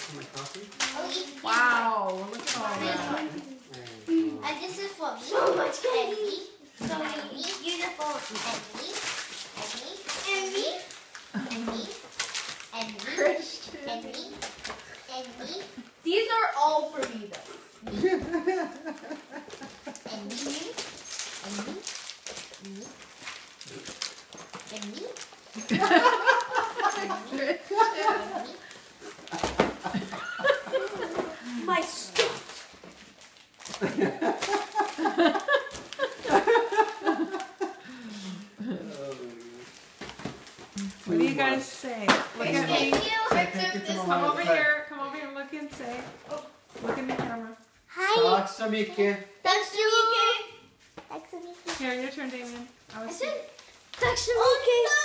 my coffee. Wow, look at all that. And this is for so much candy. So many beautiful and me. These are all for me though. My stuff. What do you guys say? Look at me. Come over here. Come over here and look and say. Oh, look in the camera. Hi. Tack så mycket. Tack så mycket. Tack så mycket. Here, your turn, Damien. Tack så mycket.